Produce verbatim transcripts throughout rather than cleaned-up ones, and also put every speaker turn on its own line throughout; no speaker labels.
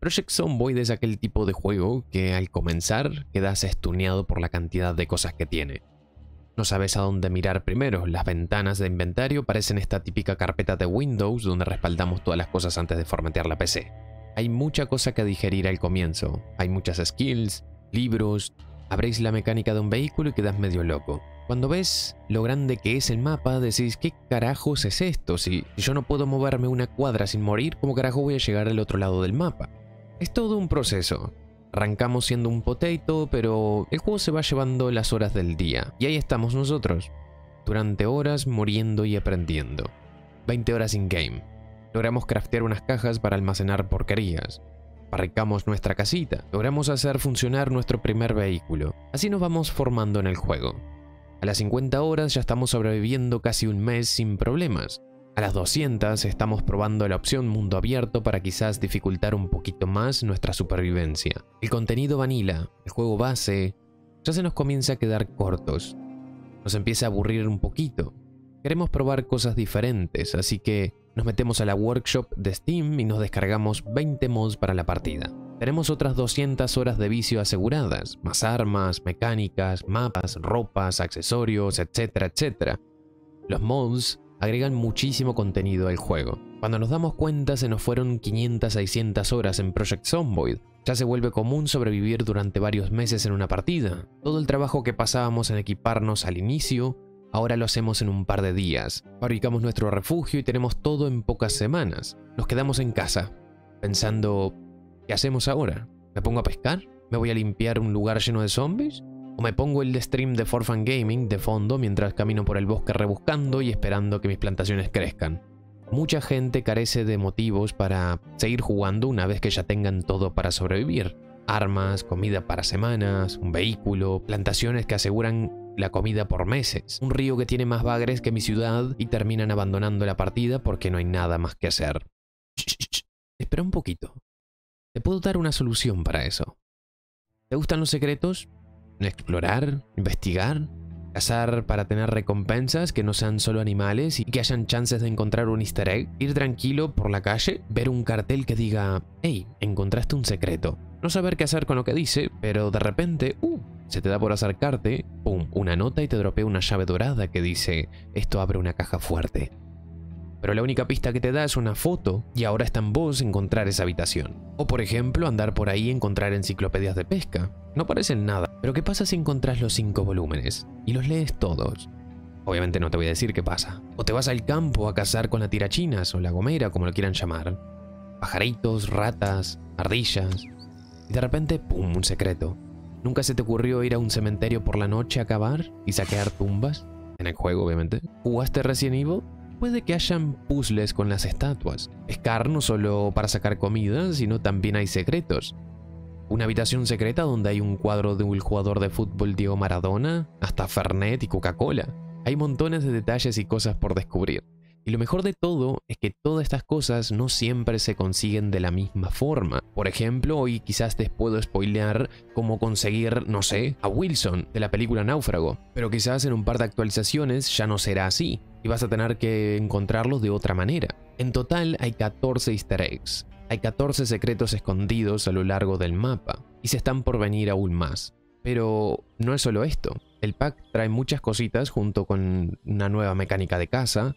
Project Zomboid es aquel tipo de juego que al comenzar quedas estuneado por la cantidad de cosas que tiene. No sabes a dónde mirar primero, las ventanas de inventario parecen esta típica carpeta de Windows donde respaldamos todas las cosas antes de formatear la P C. Hay mucha cosa que digerir al comienzo, hay muchas skills, libros, abrís la mecánica de un vehículo y quedas medio loco. Cuando ves lo grande que es el mapa, decís, ¿qué carajos es esto? Si, si yo no puedo moverme una cuadra sin morir, ¿cómo carajo voy a llegar al otro lado del mapa? Es todo un proceso. Arrancamos siendo un potato, pero el juego se va llevando las horas del día. Y ahí estamos nosotros, durante horas muriendo y aprendiendo. veinte horas in-game. Logramos craftear unas cajas para almacenar porquerías. Fabricamos nuestra casita. Logramos hacer funcionar nuestro primer vehículo. Así nos vamos formando en el juego. A las cincuenta horas ya estamos sobreviviendo casi un mes sin problemas. A las doscientas estamos probando la opción mundo abierto para quizás dificultar un poquito más nuestra supervivencia. El contenido vanilla, el juego base, ya se nos comienza a quedar cortos. Nos empieza a aburrir un poquito. Queremos probar cosas diferentes, así que nos metemos a la workshop de Steam y nos descargamos veinte mods para la partida. Tenemos otras doscientas horas de vicio aseguradas, más armas, mecánicas, mapas, ropas, accesorios, etcétera, etcétera. Los mods agregan muchísimo contenido al juego. Cuando nos damos cuenta se nos fueron quinientas a seiscientas horas en Project Zomboid. Ya se vuelve común sobrevivir durante varios meses en una partida. Todo el trabajo que pasábamos en equiparnos al inicio, ahora lo hacemos en un par de días. Fabricamos nuestro refugio y tenemos todo en pocas semanas. Nos quedamos en casa, pensando, ¿qué hacemos ahora? ¿Me pongo a pescar? ¿Me voy a limpiar un lugar lleno de zombies? ¿O me pongo el stream de For Fun Gaming de fondo mientras camino por el bosque rebuscando y esperando que mis plantaciones crezcan? Mucha gente carece de motivos para seguir jugando una vez que ya tengan todo para sobrevivir. Armas, comida para semanas, un vehículo, plantaciones que aseguran la comida por meses, un río que tiene más bagres que mi ciudad y terminan abandonando la partida porque no hay nada más que hacer. Shh, shh, shh. Espera un poquito. Te puedo dar una solución para eso. ¿Te gustan los secretos? Explorar, investigar, cazar para tener recompensas que no sean solo animales y que hayan chances de encontrar un easter egg, ir tranquilo por la calle, ver un cartel que diga, hey, encontraste un secreto. No saber qué hacer con lo que dice, pero de repente, uh, se te da por acercarte, pum, una nota y te dropea una llave dorada que dice, esto abre una caja fuerte. Pero la única pista que te da es una foto y ahora está en vos encontrar esa habitación. O por ejemplo, andar por ahí y encontrar enciclopedias de pesca. No parecen nada, pero ¿qué pasa si encontrás los cinco volúmenes y los lees todos? Obviamente no te voy a decir qué pasa. O te vas al campo a cazar con la tirachinas o la gomera, como lo quieran llamar. Pajaritos, ratas, ardillas. Y de repente, ¡pum!, un secreto. ¿Nunca se te ocurrió ir a un cementerio por la noche a cavar y saquear tumbas? En el juego, obviamente. ¿Jugaste Resident Evil? Puede que hayan puzzles con las estatuas. Pescar no solo para sacar comida, sino también hay secretos. Una habitación secreta donde hay un cuadro de un jugador de fútbol Diego Maradona, hasta Fernet y Coca-Cola. Hay montones de detalles y cosas por descubrir. Y lo mejor de todo es que todas estas cosas no siempre se consiguen de la misma forma. Por ejemplo, hoy quizás te puedo spoilear cómo conseguir, no sé, a Wilson de la película Náufrago. Pero quizás en un par de actualizaciones ya no será así. Y vas a tener que encontrarlos de otra manera. En total hay catorce easter eggs. Hay catorce secretos escondidos a lo largo del mapa. Y se están por venir aún más. Pero no es solo esto. El pack trae muchas cositas junto con una nueva mecánica de caza.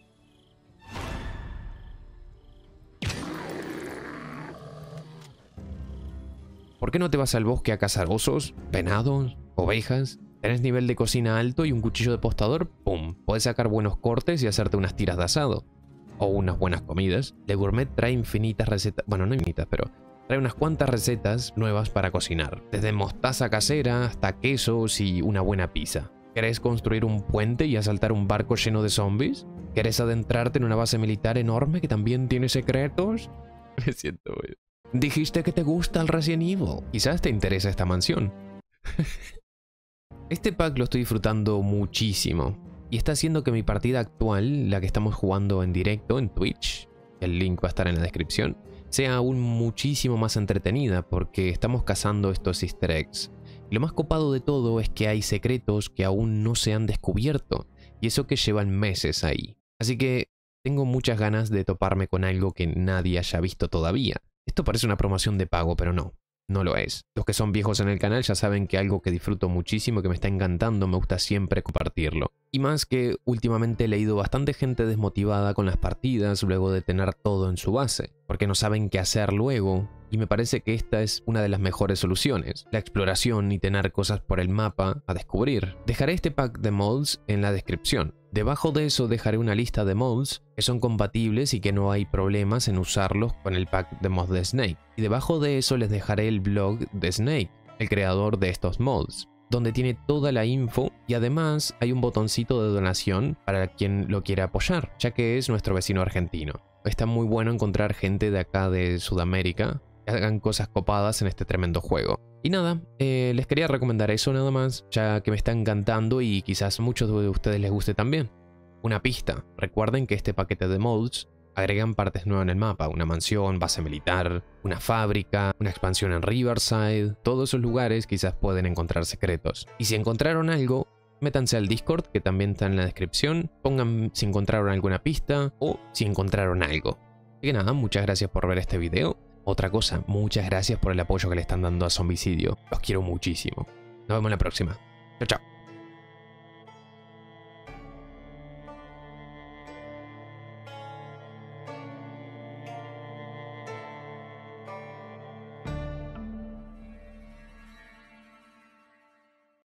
¿Por qué no te vas al bosque a cazar osos, venados, ovejas? Tenés nivel de cocina alto y un cuchillo de tostador, ¡pum! Podés sacar buenos cortes y hacerte unas tiras de asado. O unas buenas comidas. The Gourmet trae infinitas recetas, bueno, no infinitas, pero trae unas cuantas recetas nuevas para cocinar. Desde mostaza casera hasta quesos y una buena pizza. ¿Querés construir un puente y asaltar un barco lleno de zombies? ¿Querés adentrarte en una base militar enorme que también tiene secretos? Me siento bien. Dijiste que te gusta el Resident Evil. Quizás te interesa esta mansión. Este pack lo estoy disfrutando muchísimo. Y está haciendo que mi partida actual, la que estamos jugando en directo en Twitch, el link va a estar en la descripción, sea aún muchísimo más entretenida porque estamos cazando estos easter eggs. Y lo más copado de todo es que hay secretos que aún no se han descubierto. Y eso que llevan meses ahí. Así que tengo muchas ganas de toparme con algo que nadie haya visto todavía. Esto parece una promoción de pago, pero no. No lo es. Los que son viejos en el canal ya saben que algo que disfruto muchísimo, que me está encantando, me gusta siempre compartirlo. Y más que últimamente he leído bastante gente desmotivada con las partidas luego de tener todo en su base, porque no saben qué hacer luego, y me parece que esta es una de las mejores soluciones, la exploración y tener cosas por el mapa a descubrir. Dejaré este pack de mods en la descripción. Debajo de eso dejaré una lista de mods que son compatibles y que no hay problemas en usarlos con el pack de mods de Snake. Y debajo de eso les dejaré el blog de Snake, el creador de estos mods, donde tiene toda la info y además hay un botoncito de donación para quien lo quiera apoyar, ya que es nuestro vecino argentino. Está muy bueno encontrar gente de acá de Sudamérica que hagan cosas copadas en este tremendo juego. Y nada, eh, les quería recomendar eso nada más, ya que me está encantando y quizás a muchos de ustedes les guste también. Una pista, recuerden que este paquete de mods agregan partes nuevas en el mapa, una mansión, base militar, una fábrica, una expansión en Riverside. Todos esos lugares quizás pueden encontrar secretos. Y si encontraron algo, métanse al Discord, que también está en la descripción, pongan si encontraron alguna pista o si encontraron algo. Así que nada, muchas gracias por ver este video. Otra cosa, muchas gracias por el apoyo que le están dando a Zombicidio. Los quiero muchísimo. Nos vemos en la próxima. Chao, chao.